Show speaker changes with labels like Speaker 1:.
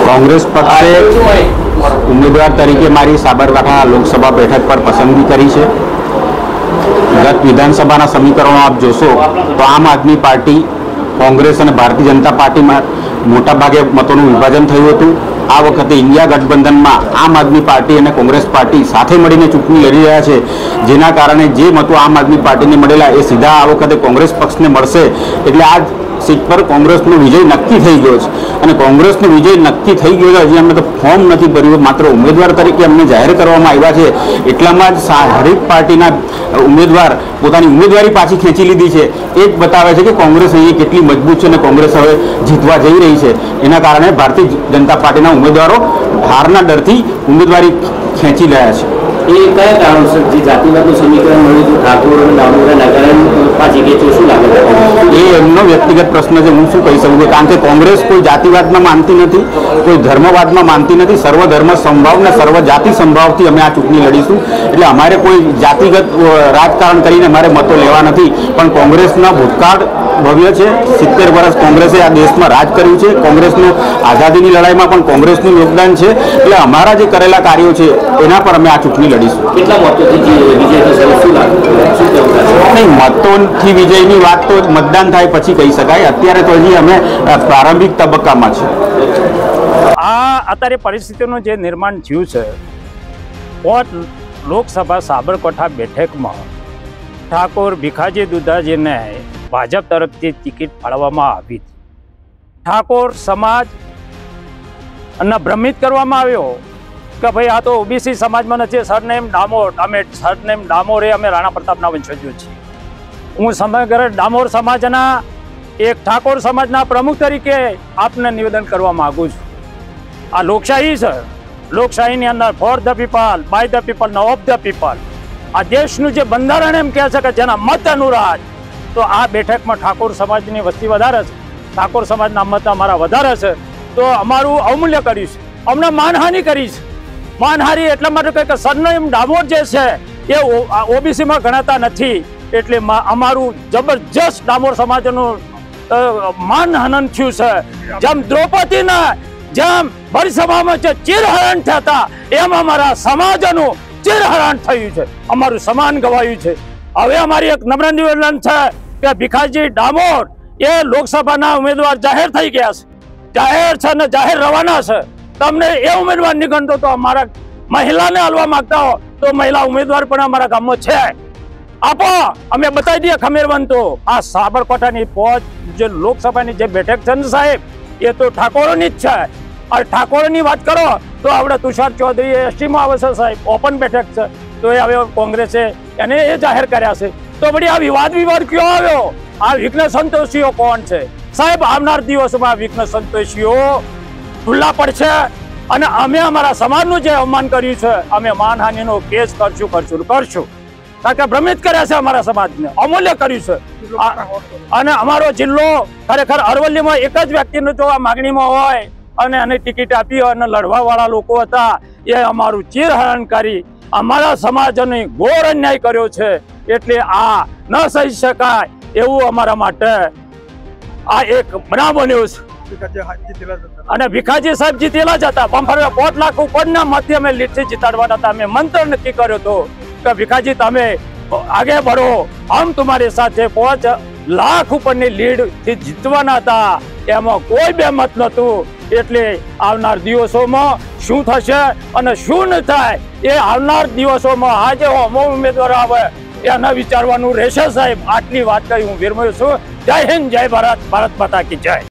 Speaker 1: कांग्रेस पक्षे उम्मीदवार तरीके मारी साबरकांठा लोकसभा बैठक पर पसंदगी करी है। गत विधानसभा समीकरणों आप जोशो तो आम आदमी पार्टी कांग्रेस और भारतीय जनता पार्टी में मोटा भागे मतों विभाजन थयुं हतुं। आ वखते इंडिया गठबंधन में आम आदमी पार्टी और कांग्रेस पार्टी साथे मळीने चूंटणी लड़ी रह्या छे, जेना कारणे जे मतो आम आदमी पार्टी ने मळेला ए सीधा आ वखते कांग्रेस पक्ष ने मळशे। एटले आ सीट पर कांग्रेसनो विजय नक्की थई गयो छे અને कांग्रेसनो विजय नक्की थई गयो हजी अमे तो फॉर्म नहीं भर्યું, मात्र उम्मीदवार तरीके अમને जाहिर करवामां આવ્યા છે। એટલામાં જ હરેક પાર્ટીના ઉમેદવાર પોતાની ઉમેદવારી પાછી ખેંચી લીધી છે। એ જ બતાવે છે કે कांग्रेस અહીં કેટલી મજબૂત છે અને कांग्रेस હવે જીતવા જઈ રહી છે। એના કારણે ભારતીય જનતા પાર્ટીના ઉમેદવારો હારના ડરથી ઉમેદવારી ખેંચી રહ્યા છે।
Speaker 2: એ કયા કારણોસર જે જાતિવાદનું સમીકરણ મળ્યું હતું ઠાકોર અને ડામોરના નગરન પાછી ગઈ શું લાગે
Speaker 1: એ એમનો વ્યક્તિગત પ્રશ્ન છે। હું શું કહી શકું છું, કારણ કે કોંગ્રેસ કોઈ જાતિવાદમાં માનતી નથી, કોઈ ધર્મવાદમાં માનતી નથી। સર્વધર્મ સંભાવ ને સર્વ જાતિ સંભાવથી અમે આ ચૂંટણી લડીશું। એટલે અમારે કોઈ જાતિગત રાજકારણ કરીને અમારે મતો લેવા નથી, પણ કોંગ્રેસના ભૂતકાળ ભવ્ય છે। 70 વર્ષ કોંગ્રેસે આ દેશમાં રાજ કર્યું છે। કોંગ્રેસનું આઝાદીની લડાઈમાં પણ કોંગ્રેસનું યોગદાન છે। એટલે અમારા જે કરેલા કાર્યો છે એના પર અમે આ ચૂંટણી લડીશું।
Speaker 2: કેટલા મતોથી વિજય થશે શું લાગે?
Speaker 1: नहीं, मतों विजयनी बात तो मतदान थाय पछी कही शकाय। अत्यारे तो हजी अमे प्रारंभिक तबक्कामां छे।
Speaker 3: आ अत्यारे परिस्थितिनुं जे निर्माण थयुं छे, पोत लोकसभा साबरकांठा बेठकमां ठाकोर भीखाजी दुधाजीने भाजप तरफथी टिकिट फाळववामां आवी। ठाकोर समाज ने भ्रमित करवामां आव्यो कि भाई आ तो ओबीसी समाज में नहीं, सरनेम डामोर, अमे सरनेम डामोर अमे राणा प्रतापना वंशजो छीए। हूँ समग्र डामोर समाजना एक ठाकोर समाजना प्रमुख तरीके आपने निवेदन करवा मांगू छूं। आ लोकशाही है, लोकशाही अंदर for the people, by the people, न ऑफ द पीपल। आ देशनु जे बंधारण एम कहे छे के जेना मत अनुराज, तो आ बैठक में ठाकोर समाजनी वस्ती वधारे छे, ठाकोर समाजना मत अमारा वधारे छे, तो अमारुं अवमूल्य कर्युं छे, अमने मानहानि करी छे। मानहानि एटला माटे के सरनेम डामोर जे छे ए ओबीसी में गणाता नथी, एटले अमारुं जबरदस्त डामोर समाजनुं मानहानि थयुं छे। जेम द्रौपदीना जेम भरसभामां जे चीरहरण थया हता एम अमारा समाजनुं चीरहरण थयुं छे, अमारुं सम्मान गवायुं छे। हवे अमारी एक नम्र निवेदन छे के भीखाजी डामोर ए लोकसभाना उम्मीदवार जाहिर थई गया छे, जाहिर छे ने जाहिर रवाना छे। तमने ए उम्मीदवार नहीं गणतो तो अमारा महिला ने हलवा मांगता हो तो महिला उम्मीदवार पण अमारा गाम में छे, आपो अमे बताई दिए खमेरवन। तो आ साबरकांठानी पहुंच जो लोकसभानी जे बैठक छे ने साहेब ये तो ठाकोरोनी ज छे। और ठाकोरोनी बात करो तो आपणे तुषार चौधरी एसटी में आवे छे साहेब, ओपन बैठक छे, तो ए हवे कांग्रेसे एने ए जाहिर कर्या छे। तो वળી आ विवाद क्यों आव्यो? आ विघ्न संतोषीओ कोण छे साहेब? आवनार दिवसोमां विघ्न संतोषीओ खुल्ला पड़शे अने अमे अमारा समाजनुं जे अवमान कर्युं छे अमे मानहानिनो केस करशुं कारण के भ्रमित कर्या छे, अमारा समाजने अमूल्य कर्युं छे। अने अमारो जिल्लो खरेखर अरवल्लीमां एक ज व्यक्तिनो जो आ मागणीमां होय अने आने टिकिट आपी अने लड़वावाळा लोको हता ए अमारुं चीरहरण करी अमारा समाजने घोर अन्याय कर्यो छे। एटले आ न सही शकाय एवुं अमारा माटे आ एक बनाव बन्यो छे। અને ભીખાજી સાહેબ જીતેલા જ હતા, પણ 5 લાખ ઉપરના મતે અમે લીડથી જીતાડવાના હતા। અમે મંત્ર નક્કી કર્યો હતો કે ભીખાજી તમે આગે बढ़ो, हम तुम्हारे साथ 5 લાખ ઉપરની લીડથી જીતવાના હતા। એમાં કોઈ બેમત નહોતું। એટલે આવનાર દિવસોમાં શું થશે અને શું ન થાય એ આવનાર દિવસોમાં આજે હોમો ઉમેદવાર આવે એના વિચારવાનું રહેશે સાહેબ। આટલી વાત કરી હું વિરમું છું। જય હિન્દ, જય ભારત, ભારત માતા કી જય।